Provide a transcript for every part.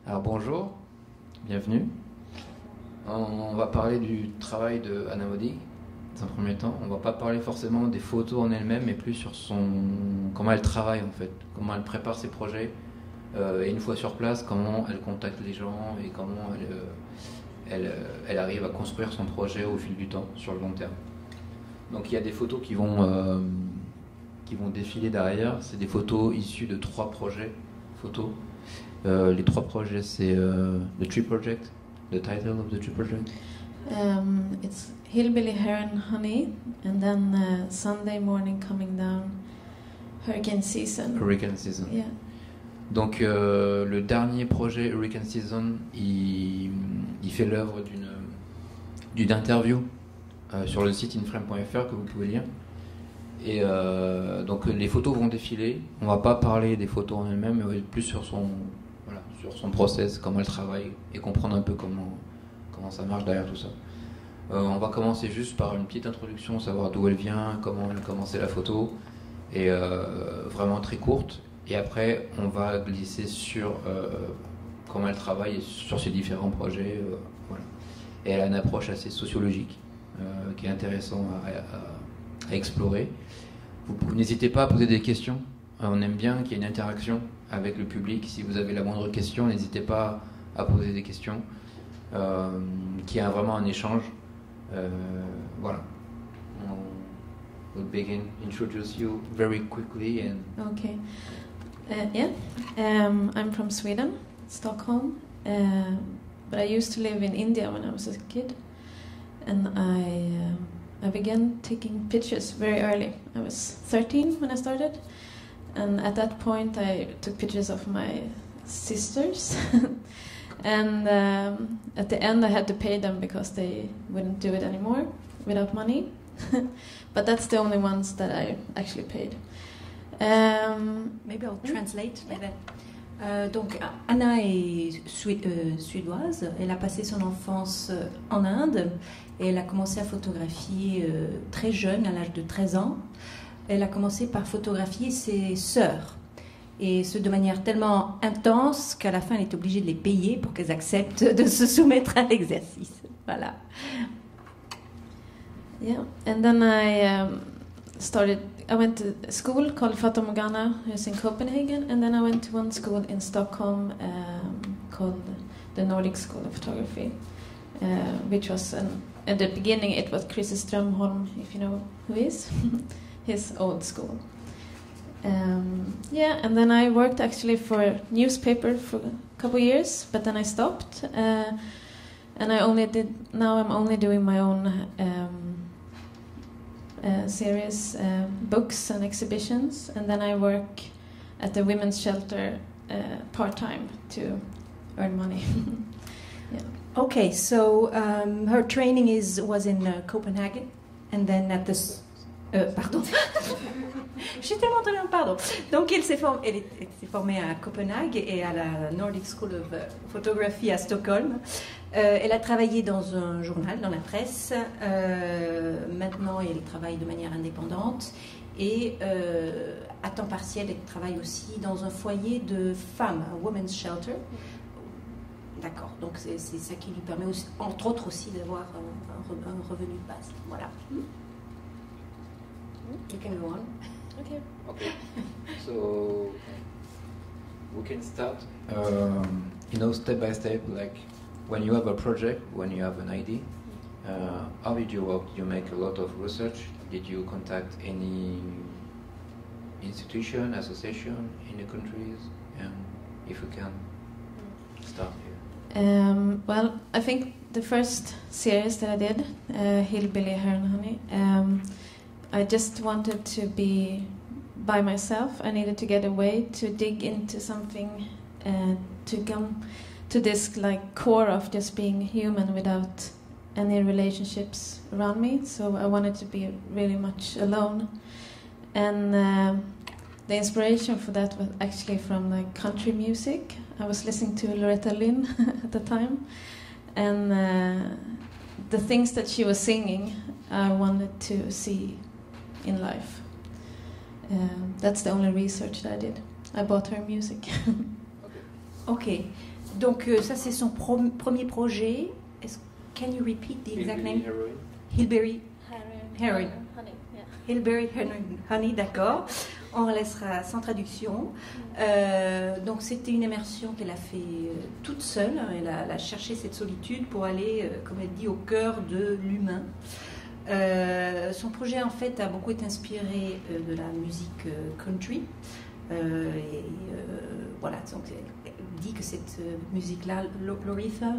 Alors bonjour, bienvenue. On va parler du travail de Anna Modi dans un premier temps. On va pas parler forcément des photos en elles-mêmes, mais plus sur comment elle travaille en fait, comment elle prépare ses projets. Et une fois sur place, comment elle contacte les gens et comment elle arrive à construire son projet au fil du temps, sur le long terme. Donc il y a des photos qui vont défiler derrière. C'est des photos issues de 3 projets photos. Les 3 projets, c'est The Tree Project. The title of the Tree Project? It's Hillbilly Heron Honey, and then Sunday Morning Coming Down, Hurricane Season. Hurricane Season. Yeah. Donc le dernier projet, Hurricane Season, il fait l'œuvre d'une interview sur le site inframe.fr que vous pouvez lire. Et donc les photos vont défiler. On va pas parler des photos en elles-mêmes, mais plus sur son process, comment elle travaille, et comprendre un peu comment ça marche derrière tout ça. On va commencer juste par une petite introduction, savoir d'où elle vient, comment elle a commencé la photo, et vraiment très courte. Et après, on va glisser sur comment elle travaille sur ses différents projets. Voilà. Et elle a une approche assez sociologique qui est intéressante à explorer. Vous n'hésitez pas à poser des questions. On aime bien qu'il y ait une interaction avec le public. Si vous avez la moindre question, n'hésitez pas à poser des questions. Qu'il y ait vraiment un échange. Voilà. We'll begin. Introduce you very quickly and. Okay. Yeah. I'm from Sweden, Stockholm. But I used to live in India when I was a kid, and I began taking pictures very early. I was 13 when I started, and at that point I took pictures of my sisters. And at the end I had to pay them because they wouldn't do it anymore without money. But that's the only ones that I actually paid. Maybe I'll translate like that. Donc Anna est suédoise. Elle a passé son enfance en Inde et elle a commencé à photographier très jeune, à l'âge de 13 ans. Elle a commencé par photographier ses sœurs. Et ce de manière tellement intense qu'à la fin elle est obligée de les payer pour qu'elles acceptent de se soumettre à l'exercice. Voilà. Yeah, and then I went to a school called Fata Morgana, who's in Copenhagen, and then I went to one school in Stockholm called the Nordic School of Photography, which was, at the beginning it was Chris Strömholm, if you know who he is, his old school. Yeah, and then I worked actually for a newspaper for a couple years, but then I stopped, and now I'm only doing my own series, books and exhibitions, and then I work at the women's shelter part-time to earn money. Yeah. Okay, so her training was in Copenhagen, and then at the pardon. J'ai tellement de rien, pardon. Donc elle s'est formée à Copenhague et à la Nordic School of Photography à Stockholm. Elle a travaillé dans un journal, dans la presse. Maintenant, elle travaille de manière indépendante. Et à temps partiel, elle travaille aussi dans un foyer de femmes, un women's shelter. D'accord, donc c'est ça qui lui permet, aussi, entre autres aussi, d'avoir un revenu de base. Voilà. You can go on. Okay. So we can start, step by step, like when you have a project, when you have an idea, how did you work? You make a lot of research. Did you contact any institution, association in the countries? If you can start here. Well, I think the first series that I did, Hillbilly Heron Honey, I just wanted to be by myself. I needed to get away to dig into something, to come to this like core of just being human without any relationships around me. So I wanted to be really much alone, and the inspiration for that was actually from like country music. I was listening to Loretta Lynn at the time, and the things that she was singing I wanted to see in life. That's the only research that I did. I bought her music. Ok. Donc ça c'est son premier projet. Can you repeat the exact name? Hillberry Heroin. Honey, yeah. Hillberry Honey, d'accord. On laissera sans traduction. Donc c'était une immersion qu'elle a fait toute seule. Elle a cherché cette solitude pour aller, comme elle dit, au cœur de l'humain. Son projet en fait a beaucoup été inspiré de la musique country. Voilà, donc elle dit que cette musique-là, Loretta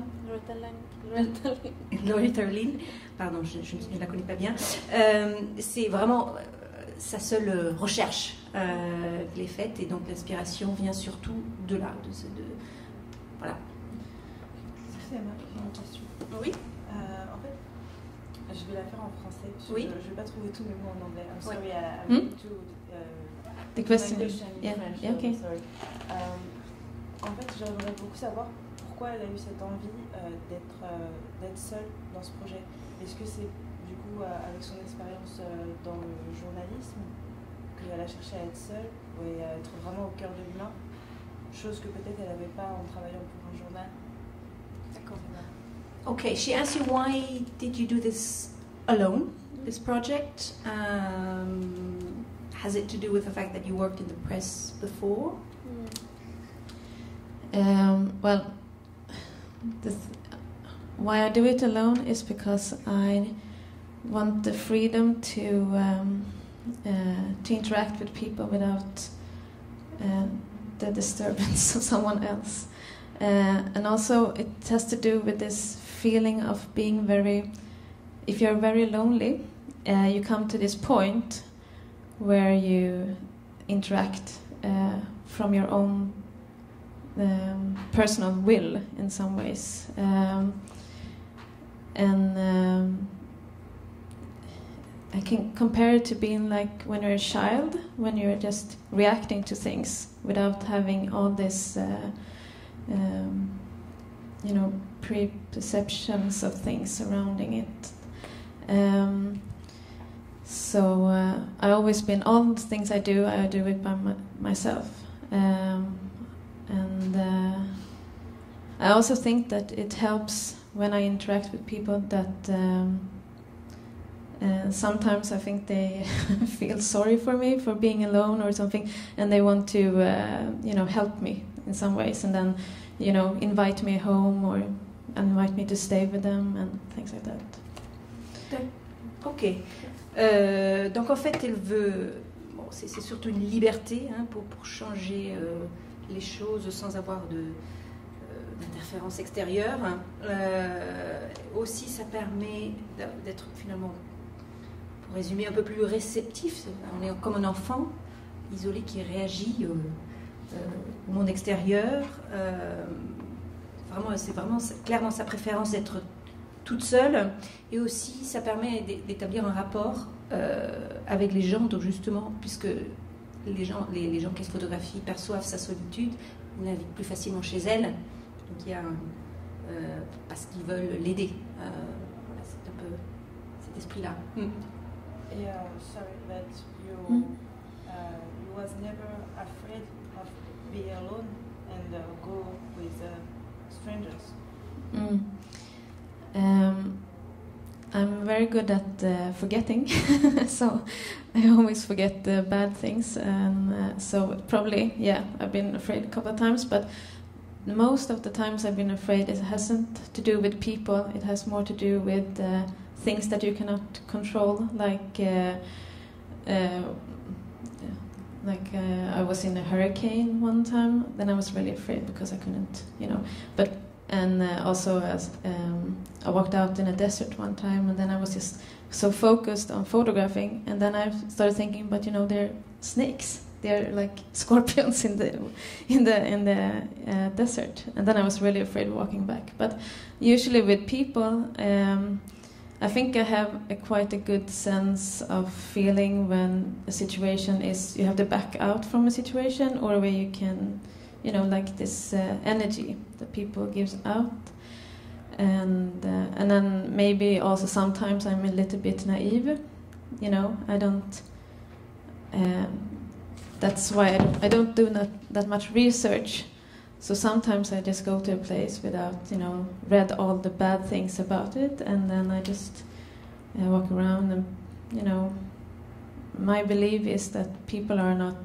Lynn, pardon, je ne la connais pas bien, c'est vraiment sa seule recherche qu'elle est faite, et donc l'inspiration vient surtout de là, voilà. Excusez-moi, j'ai une question. Oui. En fait, je vais la faire en français. Oui. Je ne vais pas trouver tous mes mots en anglais. I'm sorry, I'm Hmm? to The question. my question in Yeah, French. yeah, okay. Sorry. En fait, j'aimerais beaucoup savoir pourquoi elle a eu cette envie d'être seule dans ce projet. Est-ce que c'est du coup avec son expérience dans le journalisme qu'elle a cherché à être seule et à être vraiment au cœur de l'humain, chose que peut-être elle n'avait pas en travaillant pour un journal? D'accord. Okay, she asked you why did you do this alone, this project? Has it to do with the fact that you worked in the press before? Well, why I do it alone is because I want the freedom to interact with people without the disturbance of someone else, and also it has to do with this feeling of being if you're very lonely, you come to this point where you interact from your own personal will in some ways, I can compare it to being like when you're a child, when you're just reacting to things without having all this preperceptions of things surrounding it. So I always been, all the things I do it by myself. And I also think that it helps when I interact with people that sometimes I think they feel sorry for me for being alone or something, and they want to help me in some ways, and then invite me home or invite me to stay with them and things like that. Ok. Donc en fait, elle veut, c'est surtout une liberté pour changer les choses sans avoir d'interférence extérieure. Aussi, ça permet d'être finalement, pour résumer, un peu plus réceptif. On est comme un enfant isolé qui réagit au monde extérieur. C'est vraiment clairement sa préférence d'être toute seule, et aussi ça permet d'établir un rapport avec les gens, donc justement, puisque les gens qu'elle photographie perçoivent sa solitude, ils l'invitent plus facilement chez elle, donc il y a parce qu'ils veulent l'aider. Voilà, c'est un peu cet esprit-là. Et sorry that you was never afraid of being alone and go with strangers. I'm very good at forgetting, so I always forget the bad things, and so probably, I've been afraid a couple of times, but most of the times I've been afraid, it hasn't to do with people, it has more to do with things that you cannot control, like I was in a hurricane one time, then I was really afraid because I couldn't, and also as I walked out in a desert one time, and then I was just so focused on photographing, and then I started thinking, but they're snakes, they're like scorpions in the desert, and then I was really afraid walking back. But usually with people, I think I have quite a good sense of feeling when a situation is, you have to back out from a situation, or where you can, like this energy that people gives out, and then maybe also sometimes I'm a little bit naive, I don't. That's why I don't do that much research So sometimes I just go to a place without, read all the bad things about it, and then I just walk around and, my belief is that people are not,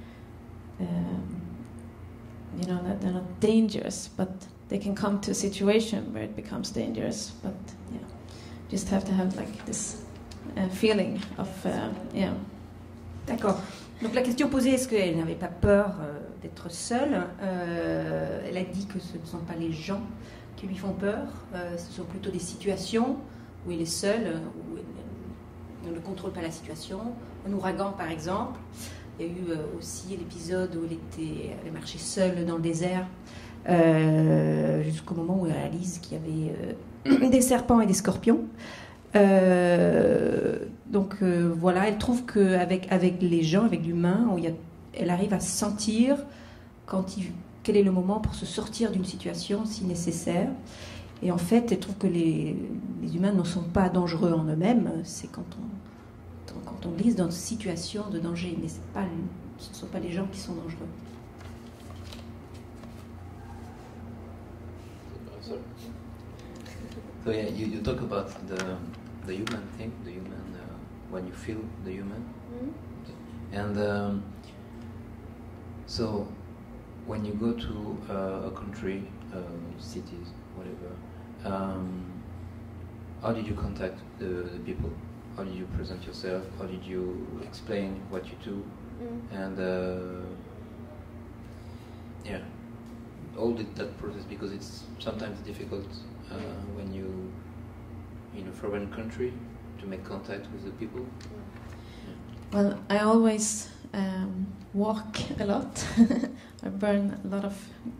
that they're not dangerous, but they can come to a situation where it becomes dangerous. But just have to have like this feeling of, D'accord. Donc la question posée, est-ce qu'elle n'avait pas peur d'être seule? Elle a dit que ce ne sont pas les gens qui lui font peur, ce sont plutôt des situations où elle est seule, où elle ne contrôle pas la situation. Un ouragan, par exemple. Il y a eu aussi l'épisode où elle marchait seule dans le désert, jusqu'au moment où elle réalise qu'il y avait des serpents et des scorpions. Donc voilà, elle trouve qu'avec les gens, avec l'humain, elle arrive à sentir quel est le moment pour se sortir d'une situation si nécessaire. Et en fait, elle trouve que les humains ne sont pas dangereux en eux-mêmes, c'est quand on glisse dans une situation de danger, mais ce ne sont pas les gens qui sont dangereux. So yeah, you talk about the human thing, the human when you feel the human, and so when you go to a country, cities, whatever, how did you contact the people? How did you present yourself? How did you explain what you do? And all that process, because it's sometimes difficult when you in a foreign country to make contact with the people. Well, I always walk a lot. I burn a lot of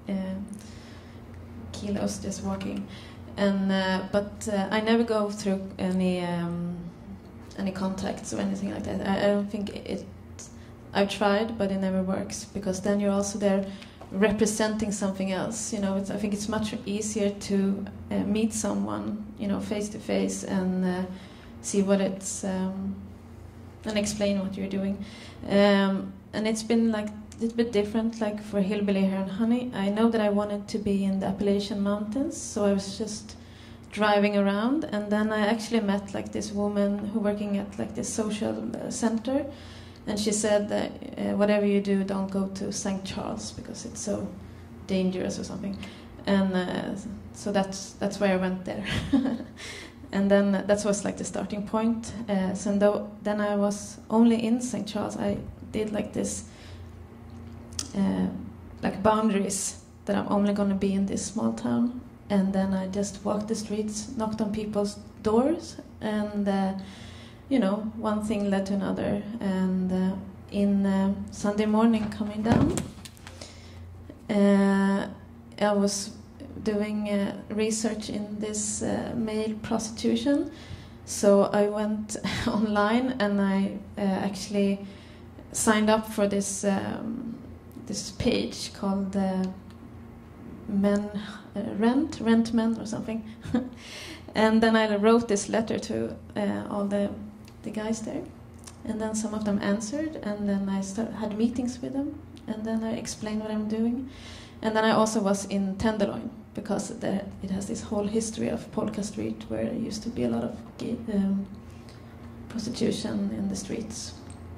kilos just walking, and but I never go through any contacts or anything like that. I don't think it. I've tried, but it never works, because then you're also there representing something else. I think it's much easier to meet someone, face to face, and see what it's and explain what you're doing. And it's been like a little bit different. Like for Hillbilly Hair and Honey, I know that I wanted to be in the Appalachian Mountains, so I was just driving around, and then I actually met like this woman who working at like this social center. And she said that whatever you do, don't go to St. Charles because it's so dangerous or something. And so that's why I went there. And then that was like the starting point. Then I was only in St. Charles. I did like this, like boundaries that I'm only going to be in this small town. And then I just walked the streets, knocked on people's doors, and one thing led to another, and in Sunday morning coming down, I was doing research in this male prostitution, so I went online and I actually signed up for this this page called Rent Men or something. And then I wrote this letter to all the guys there, and then some of them answered, and then I had meetings with them, and then I explained what I'm doing. And then I also was in Tenderloin, because it has this whole history of Polka Street, where there used to be a lot of prostitution in the streets.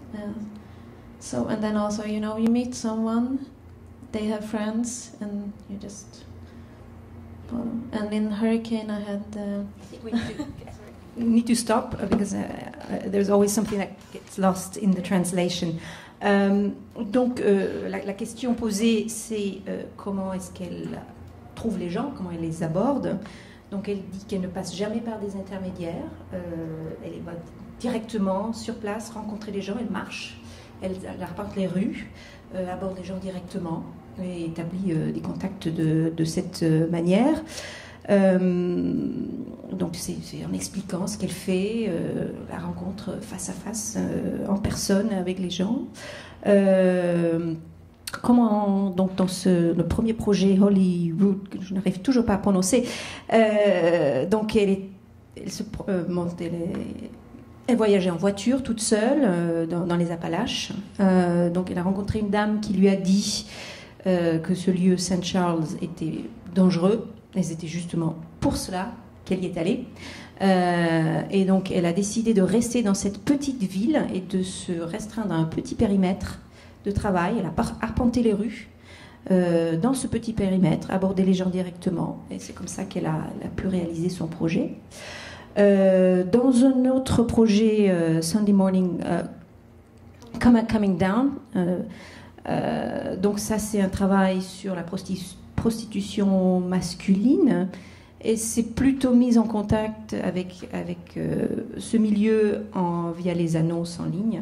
And then also, you meet someone, they have friends, and you just follow. And in Hurricane I had We need to stop because there's always something that gets lost in the translation. Donc la question posée, c'est comment est-ce qu'elle trouve les gens, comment elle les aborde. Donc elle dit qu'elle ne passe jamais par des intermédiaires, elle va directement sur place rencontrer les gens, elle marche, elle arpente les rues, aborde les gens directement et établit des contacts de cette manière. Donc c'est en expliquant ce qu'elle fait, la rencontre face à face, en personne avec les gens. Comment, donc dans le premier projet Hollywood, que je n'arrive toujours pas à prononcer, donc elle voyageait en voiture toute seule dans les Appalaches. Donc elle a rencontré une dame qui lui a dit que ce lieu St. Charles était dangereux, et c'était justement pour cela qu'elle y est allée. Et donc elle a décidé de rester dans cette petite ville et de se restreindre à un petit périmètre de travail. Elle a arpenté les rues dans ce petit périmètre, abordé les gens directement, et c'est comme ça qu'elle a pu réaliser son projet. Dans un autre projet, Sunday Morning Coming Down, donc ça c'est un travail sur la prostitution masculine, et c'est plutôt mis en contact avec ce milieu via les annonces en ligne,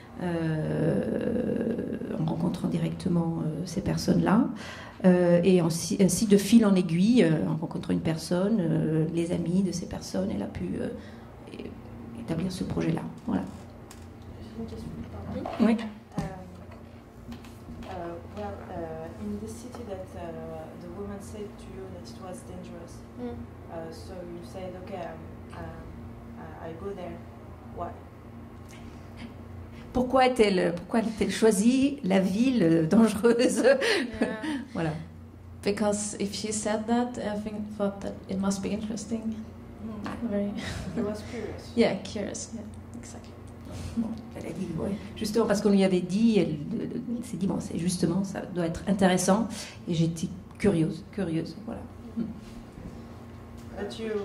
en rencontrant directement ces personnes-là, et ainsi de fil en aiguille, en rencontrant une personne, les amis de ces personnes, elle a pu établir ce projet-là. Voilà. J'ai une question, pardon. Oui. In the city that the woman said to you that it was dangerous, so you said, okay, I go there. Why? Pourquoi a-t-elle choisi la ville dangereuse? Yeah. Voilà. Because if she said that, I thought that it must be interesting. Very. He was curious. Yeah, curious. Yeah, exactly. Bon, elle a dit, ouais. Justement parce qu'on lui avait dit, elle s'est dit, bon, c'est justement, ça doit être intéressant. Et j'étais curieuse, voilà. But you...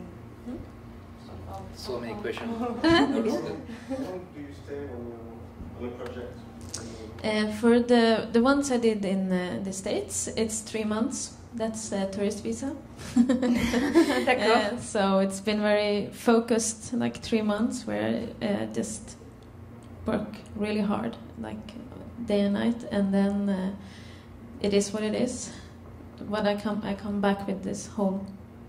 So many questions. Ah, How eh bien. long do you stay on a project? For the ones I did in the States, it's 3 months. That's a tourist visa. D'accord. So it's been very focused, like 3 months, where I just work really hard, like day and night, and then it is what it is. When I come back with this whole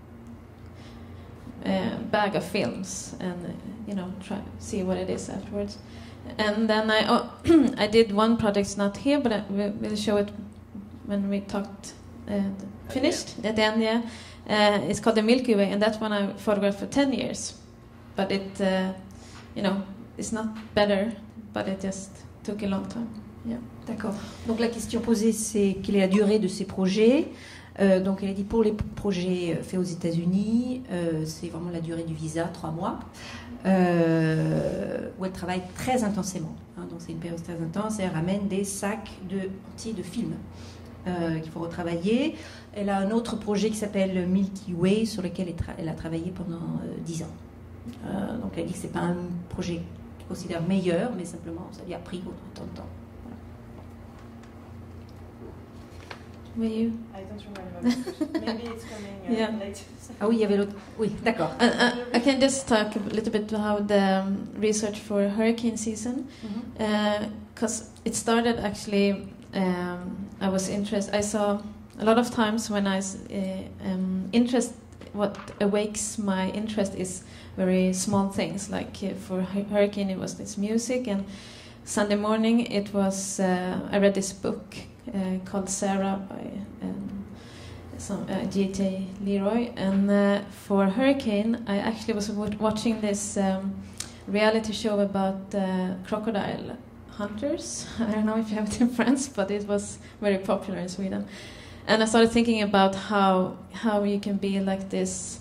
bag of films, and try see what it is afterwards. And then I did one project, not here, but we'll show it when we talked finished at the end. Yeah, it's called the Milky Way, and that one I photographed for 10 years. But it, it's not better, but it just took a long time. Yeah. D'accord. Donc la question posée, c'est quelle est la durée de ces projets? Donc elle a dit pour les projets faits aux États-Unis, c'est vraiment la durée du visa, 3 mois, où elle travaille très intensément. Donc c'est une période très intense, et elle ramène des sacs entiers de films qu'il faut retravailler. Elle a un autre projet qui s'appelle Milky Way, sur lequel elle a travaillé pendant 10 ans. Donc elle dit que c'est pas un projet qu'elle considère meilleur, mais simplement ça lui a pris autant de temps. Will you? I don't remember. Maybe it's coming Yeah. later. Ah oui, il y avait l'autre. Oui, d'accord. I can just talk a little bit about the research for hurricane season, because it started actually. I was interested. I saw a lot of times when I interest. What awakes my interest is very small things. Like for hurricane, it was this music, and Sunday morning it was. I read this book called Sarah by G.T. Leroy, and for hurricane, I actually was watching this reality show about crocodile hunters. I don't know if you have it in France, but it was very popular in Sweden. And I started thinking about how you can be like this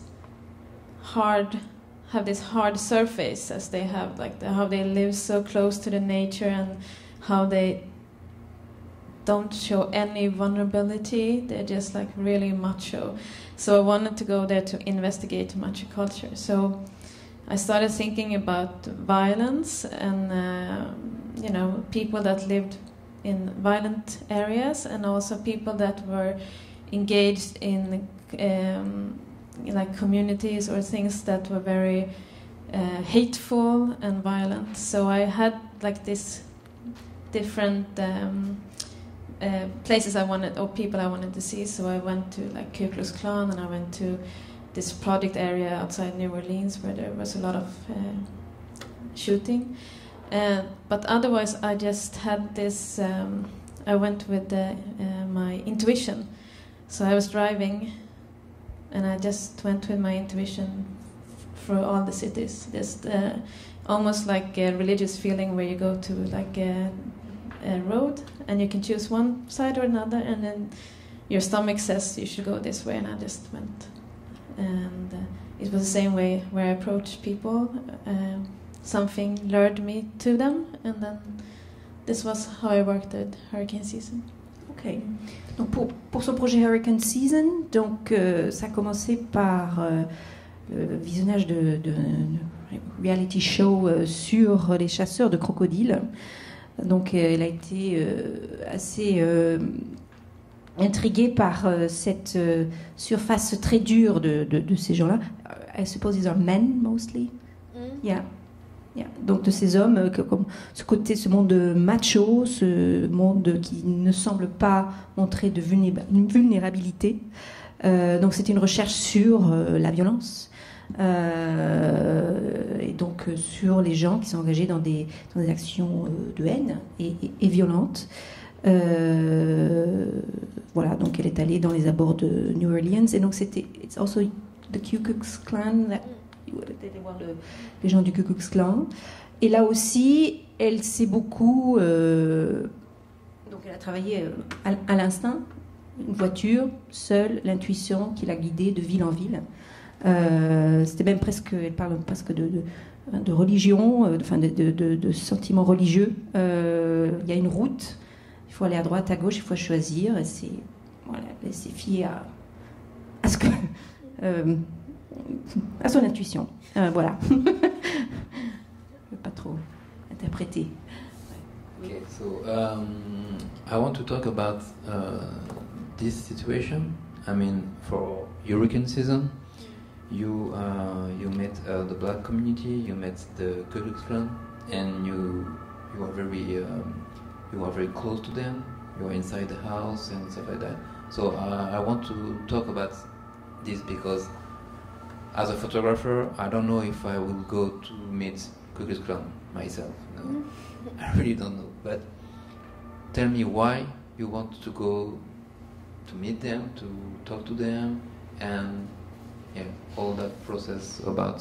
have this hard surface as they have, like how they live so close to the nature, and how they don't show any vulnerability. They're just like really macho. So I wanted to go there to investigate macho culture. So I started thinking about violence and people that lived in violent areas, and also people that were engaged in like communities or things that were very hateful and violent. So I had like this different places I wanted, or people I wanted to see. So I went to like Ku Klux Klan, and I went to this project area outside New Orleans where there was a lot of shooting. But otherwise, I just had this. I went with my intuition. So I was driving, and I just went with my intuition through all the cities. Just almost like a religious feeling where you go to like road, and you can choose one side or another, and then your stomach says you should go this way, and I just went. And it was the same way where I approached people. Something lured me to them, and then this was how I worked at Hurricane Season. Ok. Donc pour son projet Hurricane Season, donc ça a commencé par le visionnage de reality show sur les chasseurs de crocodiles. Donc elle a été assez intriguée par cette surface très dure de ces gens-là. I suppose these are men mostly. Yeah. Yeah. Donc de ces hommes, comme ce monde macho, ce monde qui ne semble pas montrer de vulnérabilité. Donc c'était une recherche sur la violence et donc sur les gens qui sont engagés dans des actions de haine et violentes. Voilà, donc elle est allée dans les abords de New Orleans, et donc c'était it's also the Ku Klux Klan that d'aller voir les gens du Ku Klux Klan. Et là aussi, elle s'est beaucoup... donc elle a travaillé à l'instinct, une voiture, seule, l'intuition qui l'a guidée de ville en ville. C'était même presque... Elle parle presque de religion, enfin de sentiments religieux. Il y a une route, il faut aller à droite, à gauche, il faut choisir. Et c'est... Voilà, elle s'est fiée à ce que... à son intuition. Voilà. Je ne veux pas trop interpréter. Okay, so I want to talk about this situation. I mean, for Hurricane Season, you met the black community, you met the Ku Klux Klan, and you are very close to them. You are inside the house and stuff like that. So I want to talk about this because as a photographer, I don't know if I will go to meet Ku Klux Klan myself. No, I really don't know. But tell me why you want to go to meet them, to talk to them, and yeah, all that process about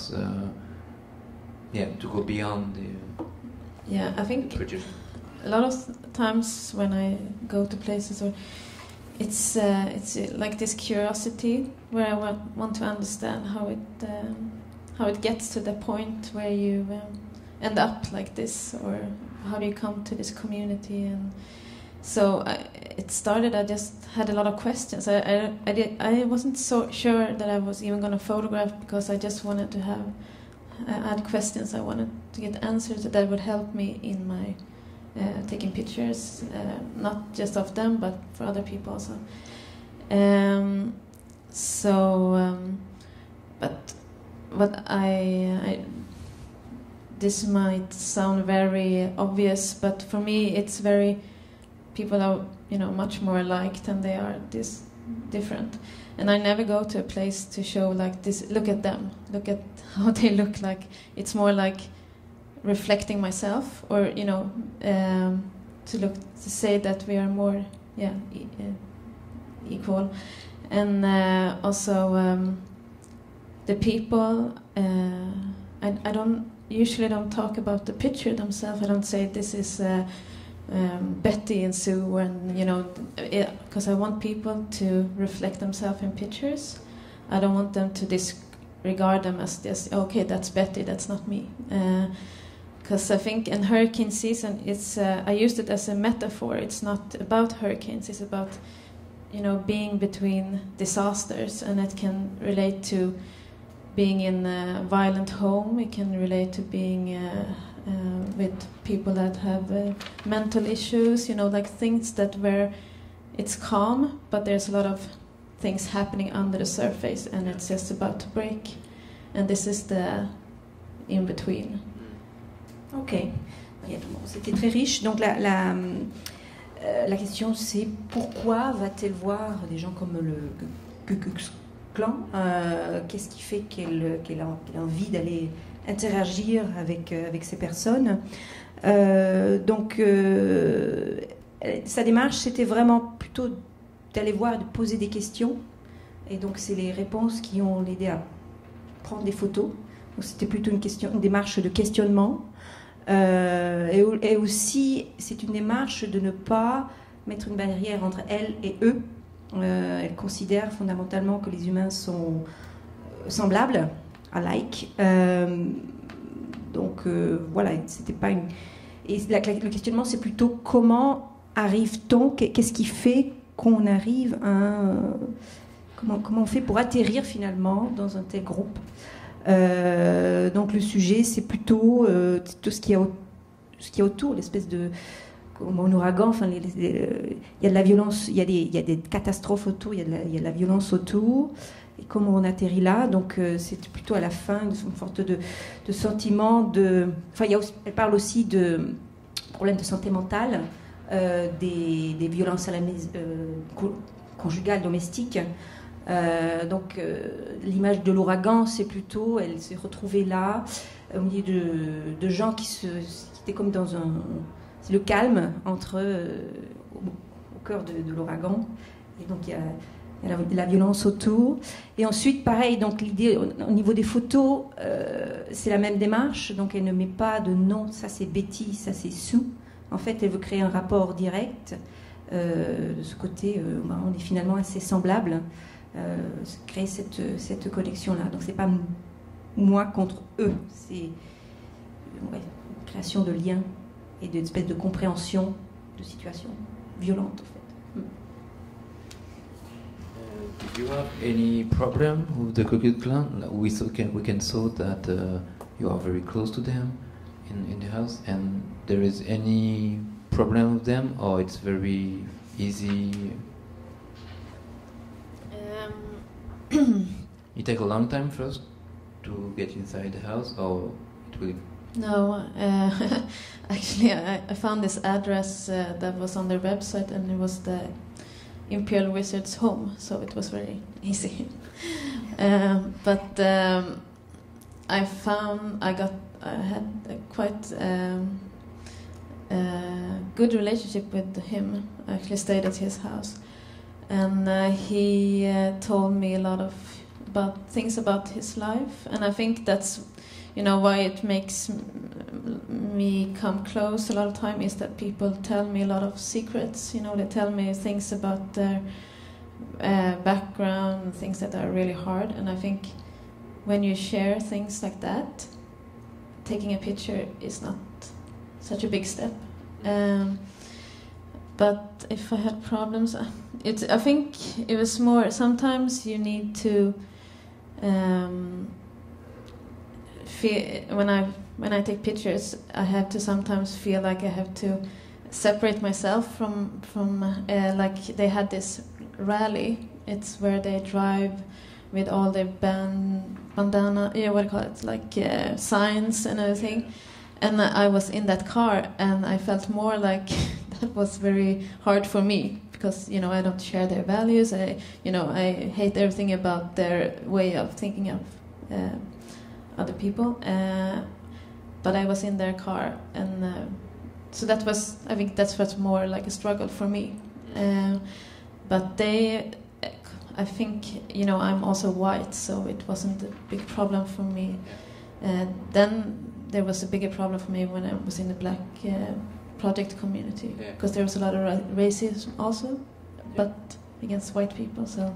to go beyond the I think tradition. a lot of times when I go to places, or it's like this curiosity where I want to understand how it gets to the point where you end up like this, or how do you come to this community. And so it started. I just had a lot of questions. I wasn't so sure that I was even going to photograph, because I just wanted to have. I had questions. I wanted to get answers that would help me in my taking pictures, not just of them, but for other people also. But this might sound very obvious, but for me it's very, people are much more alike than they are this different. And I never go to a place to show like this, look at them, look at how they look like. It's more like reflecting myself, or to say that we are more equal. And also the people, I don't usually talk about the picture themselves. I don't say this is Betty and Sue, and because I want people to reflect themselves in pictures. I don't want them to disregard them as just, okay, that's Betty, that's not me. Because I think in hurricane season, it's I used it as a metaphor. It's not about hurricanes. It's about being between disasters, and it can relate to being in a violent home. It can relate to being with people that have mental issues. Like things where it's calm, but there's a lot of things happening under the surface, and it's just about to break. And this is the in between. Ok, c'était très riche. Donc la question, c'est pourquoi va-t-elle voir des gens comme le Ku Klux Klan? Qu'est-ce qui fait qu'elle a envie d'aller interagir avec ces personnes? Donc sa démarche, c'était vraiment plutôt d'aller voir, de poser des questions. Et donc c'est les réponses qui ont aidé à prendre des photos. Donc c'était plutôt une démarche de questionnement. Et et aussi, c'est une démarche de ne pas mettre une barrière entre elle et eux. Elle considère fondamentalement que les humains sont semblables, alike. Donc voilà, c'était pas une. Et le questionnement, c'est plutôt comment arrive-t-on, qu'est-ce qui fait qu'on arrive à comment on fait pour atterrir finalement dans un tel groupe. Donc le sujet, c'est plutôt tout ce qu'il y a autour, l'espèce de comme un ouragan. Enfin, il y a de la violence, il y a des catastrophes autour, il y a de la violence autour. Et comment on atterrit là. Donc c'est plutôt à la fin une sorte de sentiment de. Enfin, elle parle aussi de problèmes de santé mentale, des violences à la conjugales, domestiques. Donc l'image de l'ouragan, c'est plutôt, elle s'est retrouvée là, au milieu de gens qui étaient comme dans c'est le calme entre au cœur de l'ouragan. Et donc il y a la violence autour. Et ensuite, pareil, donc l'idée au niveau des photos, c'est la même démarche. Donc elle ne met pas de nom, ça c'est Betty, ça c'est Sue. En fait, elle veut créer un rapport direct. De ce côté, on est finalement assez semblables. Créer cette connexion-là. Donc c'est pas moi contre eux, c'est une création de liens et d'une espèce de compréhension de situation violente en fait. Do you have any problem with the Ku Klux Klan? We can saw that you are very close to them in the house, and there is any problem with them, or it's very easy? You take a long time first to get inside the house, or it will? No, actually, I found this address that was on their website, and it was the Imperial Wizard's home, so it was very easy. But I had a quite good relationship with him. I actually stayed at his house, and he told me a lot about things about his life, and I think that's why it makes me come close a lot of time, is that people tell me a lot of secrets. They tell me things about their background, things that are really hard, and I think when you share things like that, taking a picture is not such a big step. But if I had problems, I think it was more, sometimes you need to when I take pictures, I have to sometimes feel like I have to separate myself from like they had this rally. It's where they drive with all their bandana, what do you call it, like signs and everything. And I was in that car, and I felt more like that was very hard for me, because I don't share their values. I hate everything about their way of thinking of other people. But I was in their car, and so that was, I think that's what's more like a struggle for me. But I think I'm also white, so it wasn't a big problem for me. Then there was a bigger problem for me when I was in the black project community, because there was a lot of racism also, but against white people. So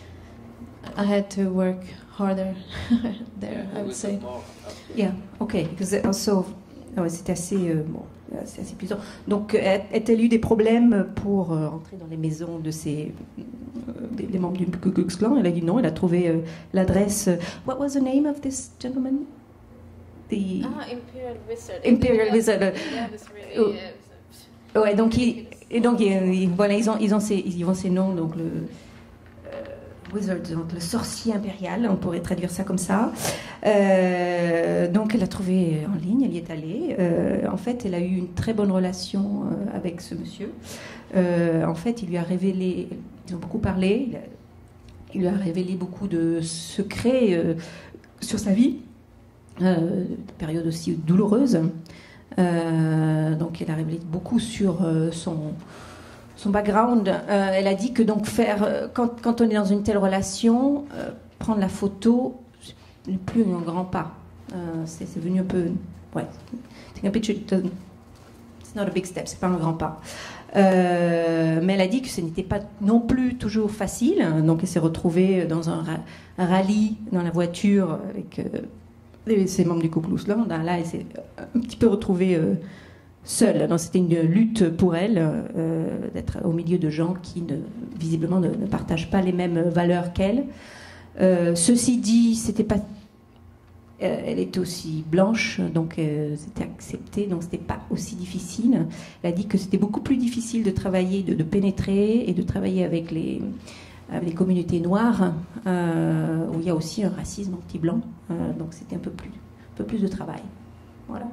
I had to work harder there, I would say. Yeah, okay, because also, c'est assez c'est assez puissant. Donc, a-t-elle eu des problèmes pour entrer dans les maisons de des membres du Ku Klux Klan? Elle a dit non, elle a trouvé l'adresse. What was the name of this gentleman? Imperial Wizard. Imperial Wizard. Yeah, it was really, ouais, donc voilà, ils ont ces noms, donc le Wizard, donc le sorcier impérial, on pourrait traduire ça comme ça. Donc elle a trouvé en ligne, elle y est allée. En fait, elle a eu une très bonne relation avec ce monsieur. En fait, il lui a révélé, ils ont beaucoup parlé, il lui a révélé beaucoup de secrets sur sa vie, période aussi douloureuse. Donc elle a révélé beaucoup sur son background. Elle a dit que donc quand on est dans une telle relation, prendre la photo n'est plus un grand pas. C'est venu un peu, ouais. Take a picture It's not a big step, c'est pas un grand pas. Mais elle a dit que ce n'était pas non plus toujours facile. Donc elle s'est retrouvée dans un rallye dans la voiture avec ses membres du Ku Klux Klan. Là, elle s'est un petit peu retrouvée seule. Donc c'était une lutte pour elle d'être au milieu de gens qui visiblement ne partagent pas les mêmes valeurs qu'elle. Ceci dit, c'était pas elle est aussi blanche, donc c'était accepté, donc c'était pas aussi difficile. Elle a dit que c'était beaucoup plus difficile de travailler, de pénétrer et de travailler avec les communautés noires, où il y a aussi un racisme anti-blanc, donc c'était un peu plus de travail. Voilà.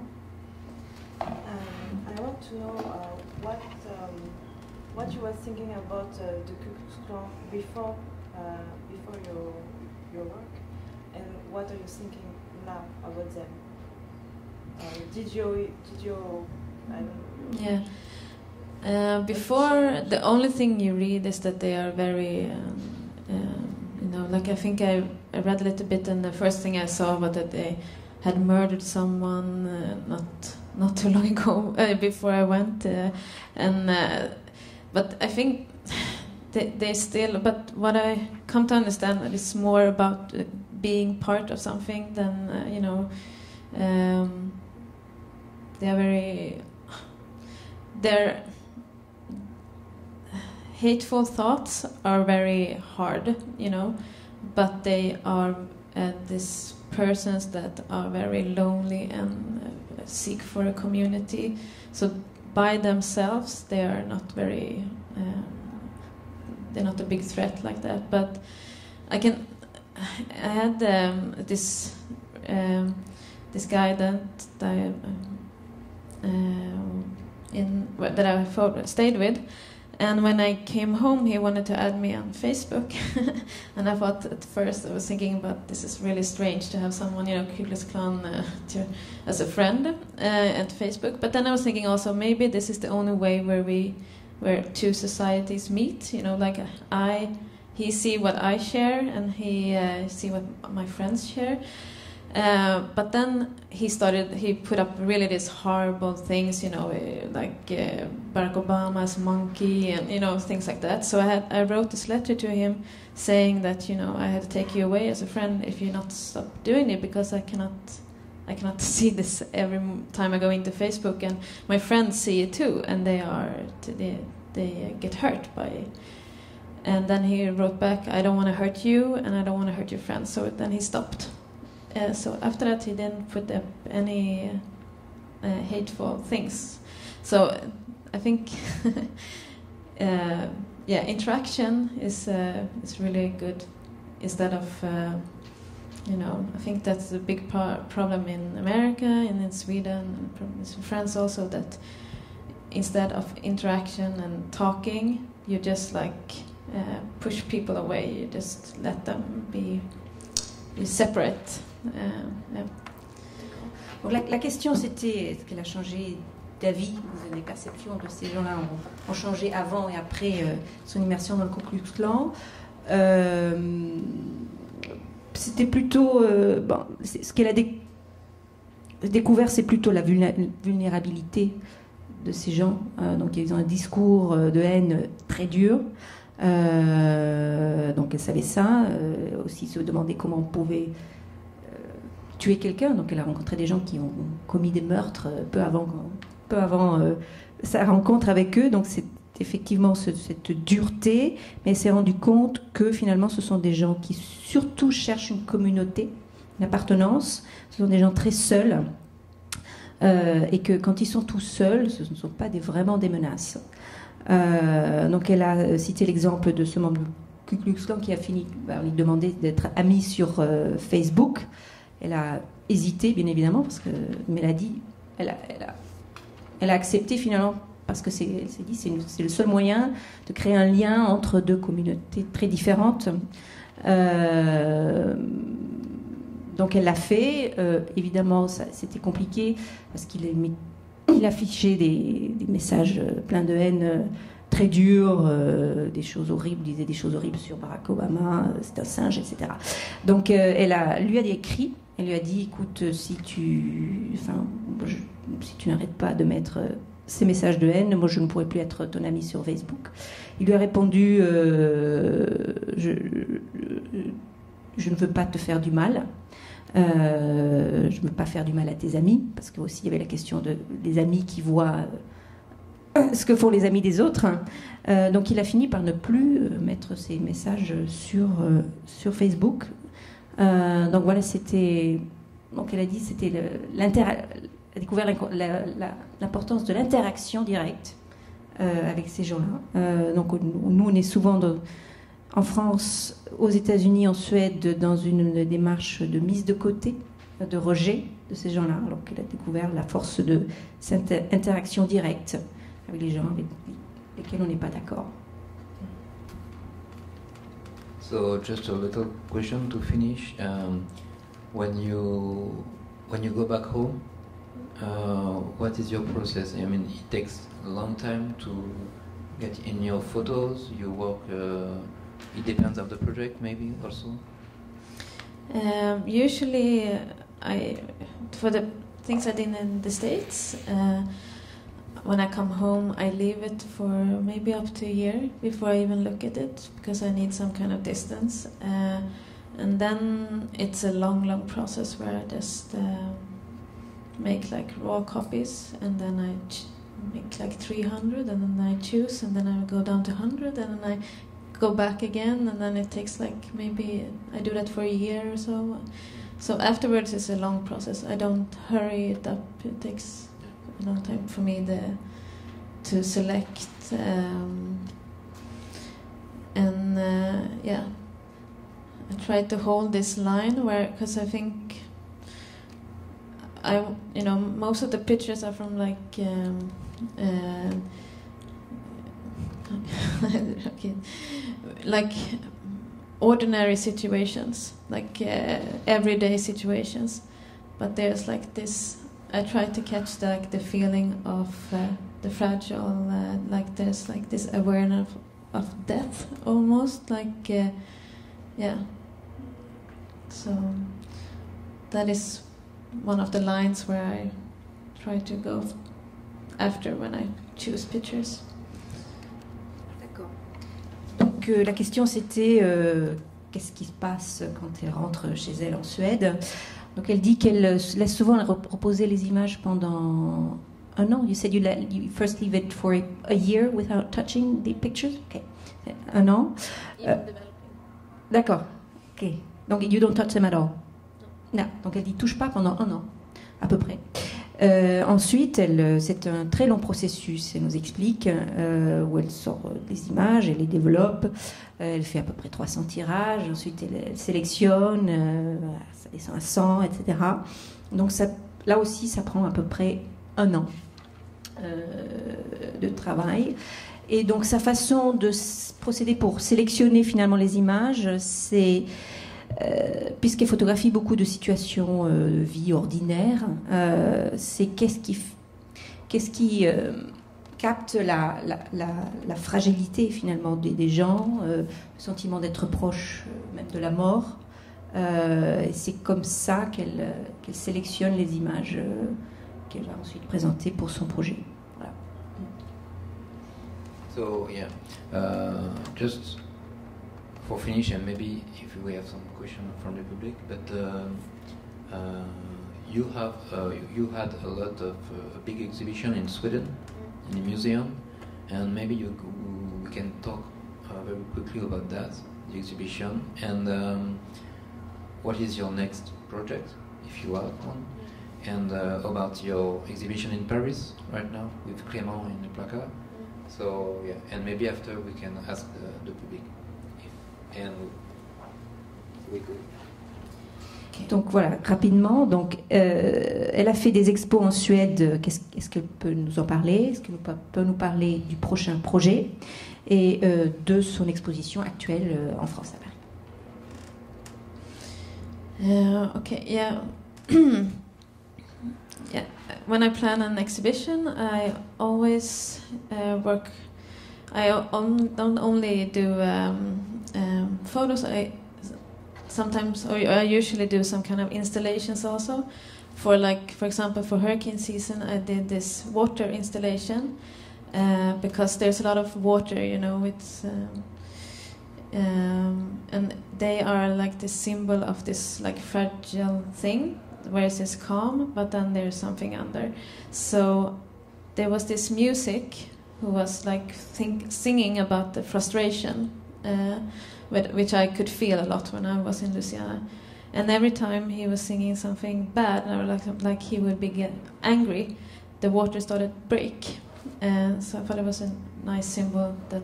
I want to know what you were thinking about the Ku Klux Klan before your work, and what are you thinking now about them? Did you I don't know. Yeah. Before, the only thing you read is that they are very, like I think I read a little bit, and the first thing I saw was that they had murdered someone not too long ago before I went, but I think they still. But what I come to understand that it's more about being part of something than they are very. Their hateful thoughts are very hard, but they are these persons that are very lonely and seek for a community. So by themselves, they are not very. They're not a big threat like that. But I had this guy that I stayed with, and when I came home, he wanted to add me on Facebook, and I thought at first I was thinking about this is really strange to have someone, Ku Klux Klan as a friend at Facebook. But then I was thinking also maybe this is the only way where two societies meet. He see what I share, and he see what my friends share. But then he put up really these horrible things, like Barack Obama's monkey and things like that. So I wrote this letter to him saying that I had to take you away as a friend if you not stop doing it, because I cannot see this every time I go into Facebook, and my friends see it too, and they get hurt by it. And then he wrote back, I don't want to hurt you, and I don't want to hurt your friends. So then he stopped. So after that, he didn't put up any hateful things. So I think, interaction is really good. Instead of, I think that's a big problem in America and in Sweden and in France also, that instead of interaction and talking, you just push people away. You just let them be separate. Donc la question c'était, est-ce qu'elle a changé d'avis, les perceptions de ces gens-là ont changé avant et après son immersion dans le Ku Klux Klan. C'était plutôt ce qu'elle a découvert, c'est plutôt la vulnérabilité de ces gens. Donc ils ont un discours de haine très dur. Donc elle savait ça, aussi se demander comment on pouvait tuer quelqu'un. Donc elle a rencontré des gens qui ont commis des meurtres peu avant sa rencontre avec eux. Donc c'est effectivement cette dureté, mais elle s'est rendue compte que finalement ce sont des gens qui surtout cherchent une communauté, une appartenance. Ce sont des gens très seuls, et que quand ils sont tous seuls, ce ne sont pas vraiment des menaces. Donc elle a cité l'exemple de ce membre du Ku Klux Klan qui a fini par lui demander d'être ami sur Facebook. Elle a hésité, bien évidemment, mais elle a dit, elle a accepté finalement, parce que c'est le seul moyen de créer un lien entre deux communautés très différentes. Donc elle l'a fait. Évidemment, c'était compliqué parce qu'il affichait des messages pleins de haine, très durs, des choses horribles, disait des choses horribles sur Barack Obama, c'est un singe, etc. Donc elle lui a écrit. Elle lui a dit, écoute, si tu n'arrêtes pas de mettre ces messages de haine, moi je ne pourrais plus être ton ami sur Facebook. Il lui a répondu je ne veux pas te faire du mal, je ne veux pas faire du mal à tes amis, parce que aussi il y avait la question des amis qui voient ce que font les amis des autres. Donc il a fini par ne plus mettre ses messages sur Facebook. Donc voilà, c'était... Donc elle a dit c'était a découvert l'importance de l'interaction directe avec ces gens-là. Donc nous, on est souvent en France, aux États-Unis, en Suède, dans une démarche de mise de côté, de rejet de ces gens-là, alors qu'elle a découvert la force de cette interaction directe avec les gens avec lesquels on n'est pas d'accord. So just a little question to finish. When you go back home, what is your process? I mean, it takes a long time to get in your photos. You work. It depends on the project, maybe also. Usually, for the things I did in the States, when I come home, I leave it for maybe up to a year before I even look at it, because I need some kind of distance. And then it's a long process where I just make like raw copies, and then I make like 300, and then I choose, and then I go down to 100, and then I go back again, and then it takes like maybe I do that for a year or so. So afterwards it's a long process. I don't hurry it up. It takes a long time for me to select yeah. I try to hold this line because I think most of the pictures are from like okay, like ordinary situations, like everyday situations, but there's like this. I try to catch the feeling of the fragile, like there's like this awareness of death, almost like yeah. So that is one of the lines where I try to go after when I choose pictures. D'accord. Donc la question c'était qu'est-ce qui se passe quand elle rentre chez elle en Suède. Donc elle dit qu'elle laisse souvent reposer les images pendant un an. You said you first leave it for a year without touching the pictures. Okay. Un an. D'accord. Ok. Donc you don't touch them at all. Non. Donc elle dit touche pas pendant un an, à peu près. Ensuite, c'est un très long processus. Elle nous explique où elle sort des images, elle les développe, elle fait à peu près 300 tirages. Ensuite, elle sélectionne, ça descend à 100, etc. Donc ça, là aussi, ça prend à peu près un an de travail. Et donc sa façon de procéder pour sélectionner finalement les images, c'est puisqu'elle photographie beaucoup de situations de vie ordinaire, c'est qu'est-ce qui capte la fragilité finalement des gens, le sentiment d'être proche même de la mort. Et c'est comme ça qu'elle sélectionne les images qu'elle va ensuite présenter pour son projet. Voilà. So yeah, just for finish, and maybe if we have some question from the public, but you had a lot of a big exhibition in Sweden in the museum, and maybe we can talk very quickly about that, the exhibition, and what is your next project, if you have one, and about your exhibition in Paris right now with Clément in the placard. So yeah, and maybe after we can ask the public. Donc voilà, rapidement. Donc, elle a fait des expos en Suède. Est-ce qu'elle peut nous en parler? Est-ce qu'elle peut nous parler du prochain projet et de son exposition actuelle en France, à Paris? Okay, yeah. Yeah. When I plan an exhibition, I always work. I don't only do photos. I usually do some kind of installations also. for example, for hurricane season, I did this water installation because there's a lot of water, it's and they are like the symbol of this like fragile thing where it says calm, but then there's something under. So there was this music who was like singing about the frustration, which I could feel a lot when I was in Louisiana. And every time he was singing something bad, or like he would get angry, the water started to break. So I thought it was a nice symbol that,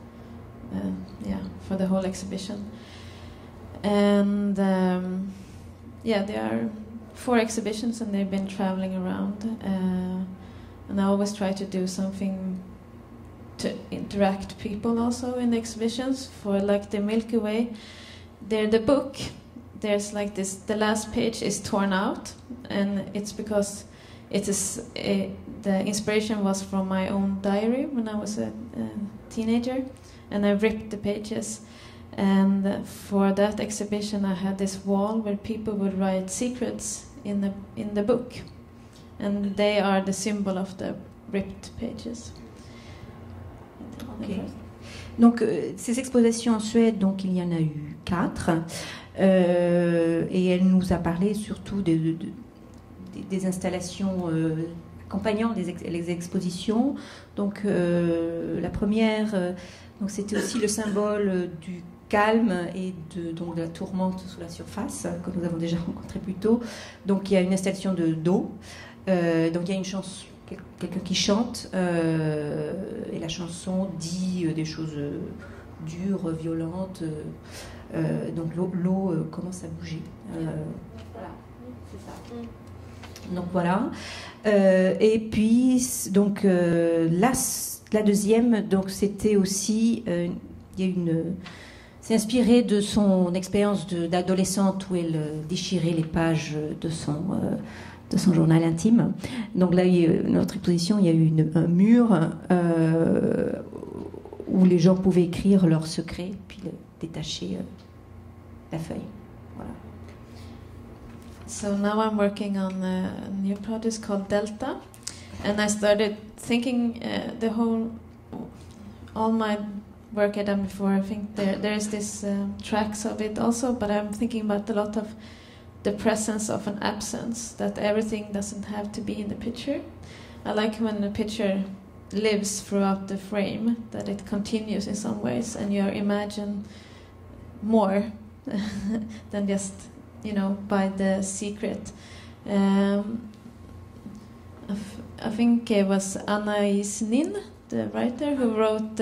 for the whole exhibition. And there are 4 exhibitions, and they've been traveling around. And I always try to do something to interact people also in the exhibitions. For like the Milky Way, the book, there's like this, the last page is torn out, and it's because the inspiration was from my own diary when I was a teenager, and I ripped the pages. And for that exhibition, I had this wall where people would write secrets in the book, and they are the symbol of the ripped pages. Okay. Donc ces expositions en Suède, donc il y en a eu 4, et elle nous a parlé surtout des installations accompagnant les expositions. Donc la première, donc c'était aussi le symbole du calme et de la tourmente sous la surface que nous avons déjà rencontré plus tôt. Donc il y a une installation d'eau. Donc il y a une chanson, quelqu'un qui chante, et la chanson dit des choses dures, violentes. Donc l'eau commence à bouger. Voilà, c'est ça. Donc voilà. Et puis donc la deuxième, donc c'était aussi, il y a c'est inspiré de son expérience d'adolescente où elle déchirait les pages de son journal intime. Donc là, notre exposition, il y a eu un mur où les gens pouvaient écrire leurs secrets, puis détacher la feuille. Voilà. So now I'm working on a new project called Delta, and I started thinking all my work I've done before, I think there's this tracks of it also, but I'm thinking about a lot of the presence of an absence, that everything doesn't have to be in the picture. I like when the picture lives throughout the frame, that it continues in some ways, and you imagine more than just, by the secret. I think it was Anais Nin, the writer, who wrote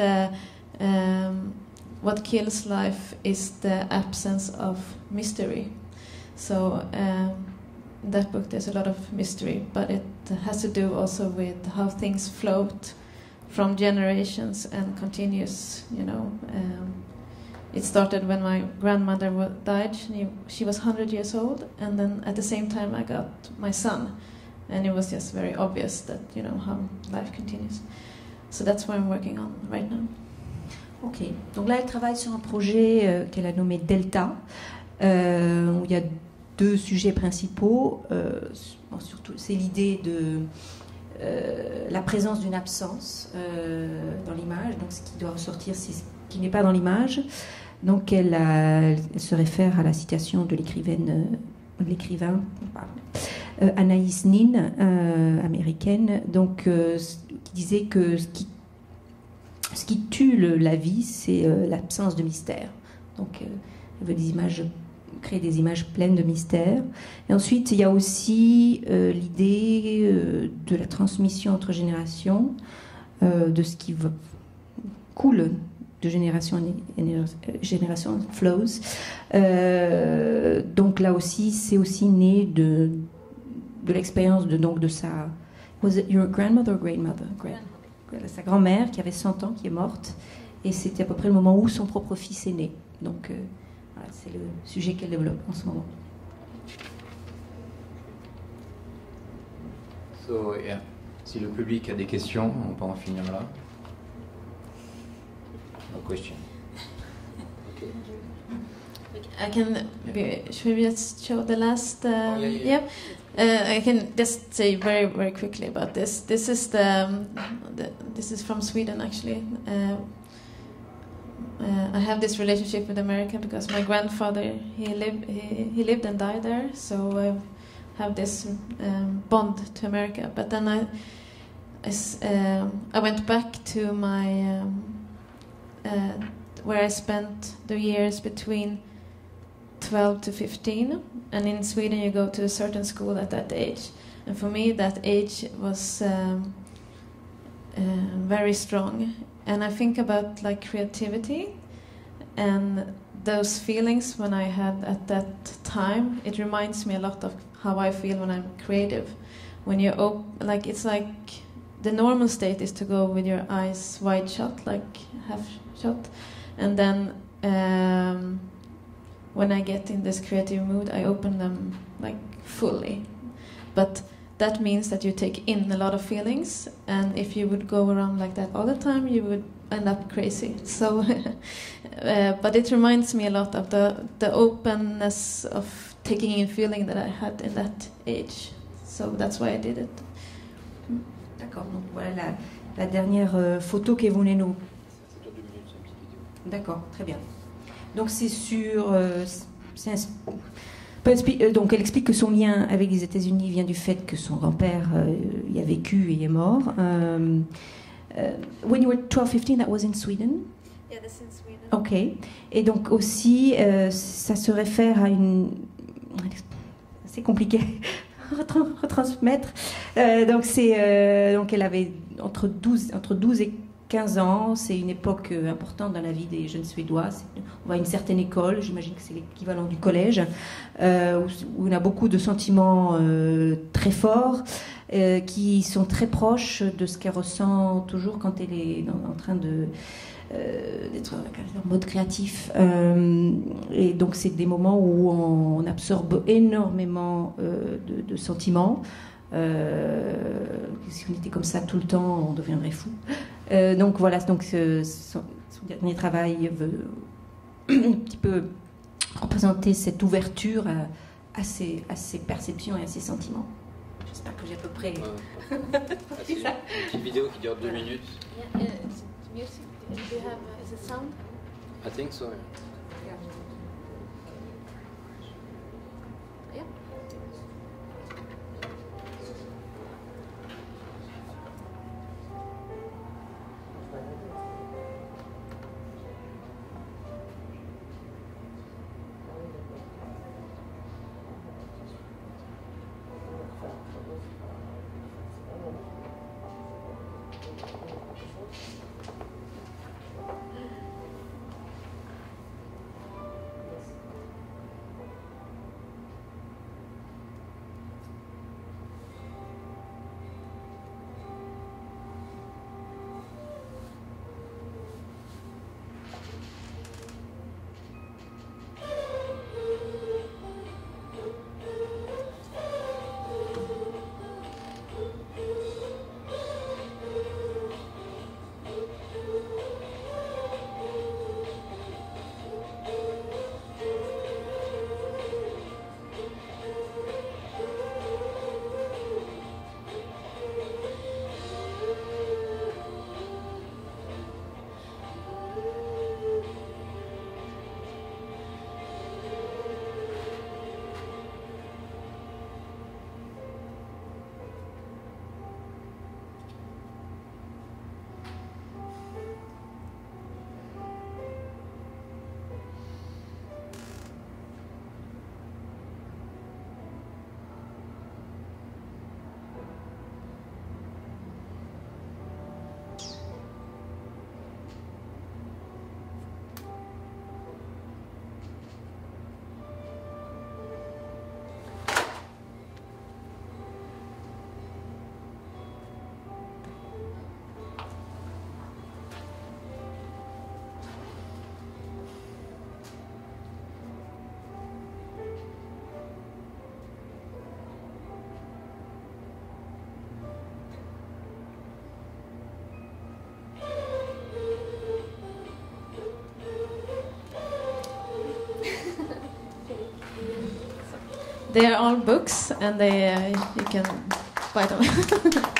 What Kills Life is the Absence of Mystery. So in that book there's a lot of mystery, but it has to do also with how things float from generations and continues, It started when my grandmother died. She was 100 years old, and then at the same time I got my son, and it was just very obvious that, how life continues. So that's what I'm working on right now. Ok, donc là elle travaille sur un projet qu'elle a nommé Delta, où il y a 2 sujets principaux. Surtout, c'est l'idée de la présence d'une absence dans l'image, donc ce qui doit ressortir, c'est ce qui n'est pas dans l'image. Donc elle se réfère à la citation de l'écrivain Anaïs Nin, américaine, donc qui disait que ce qui tue la vie, c'est l'absence de mystère. Donc elle veut créer des images pleines de mystère. Et ensuite, il y a aussi l'idée de la transmission entre générations, de ce qui coule de génération en génération, flows. Donc là aussi, c'est aussi né de l'expérience de sa... Was it your grandmother or grandmother? Sa grand-mère qui avait 100 ans, qui est morte, et c'était à peu près le moment où son propre fils est né. Donc voilà, c'est le sujet qu'elle développe en ce moment. So, yeah. Si le public a des questions, on peut en finir là. No question. Okay. I can should we just show the last? yeah. I can just say very very quickly about this. This is this is from Sweden actually. I have this relationship with America because my grandfather he lived and died there, so I have this bond to America. But then I went back to my where I spent the years between 12 to 15, and in Sweden you go to a certain school at that age, and for me that age was very strong. And I think about like creativity and those feelings when I had at that time. It reminds me a lot of how I feel when I'm creative. When you like it's like the normal state is to go with your eyes wide shut, like half shut, and then when I get in this creative mood, I open them like fully. But that means that you take in a lot of feelings, and if you would go around like that all the time, you would end up crazy. So, but it reminds me a lot of the openness of taking in feeling that I had in that age. So that's why I did it. D'accord, donc voilà la dernière photo que vous venez nous... D'accord, très bien. Donc c'est sur... donc elle explique que son lien avec les États-Unis vient du fait que son grand-père y a vécu et est mort. When you were 12-15, that was in Sweden? Yeah, that's in Sweden. Ok. Et donc aussi, ça se réfère à une... C'est compliqué retransmettre. Donc elle avait entre 12 et 15 ans. C'est une époque importante dans la vie des jeunes Suédois. On va à une certaine école, j'imagine que c'est l'équivalent du collège, où on a beaucoup de sentiments très forts, qui sont très proches de ce qu'elle ressent toujours quand elle est en train d'être en mode créatif. Et donc c'est des moments où on absorbe énormément de sentiments. Si on était comme ça tout le temps, on deviendrait fou. Donc voilà, donc son dernier travail veut un petit peu représenter cette ouverture à ses perceptions et à ses sentiments. J'espère que j'ai à peu près... C'est une petite vidéo qui dure 2 minutes. Yeah, it's music. Do you have is it sound? I think so. Yeah. They are all books, and you can buy them.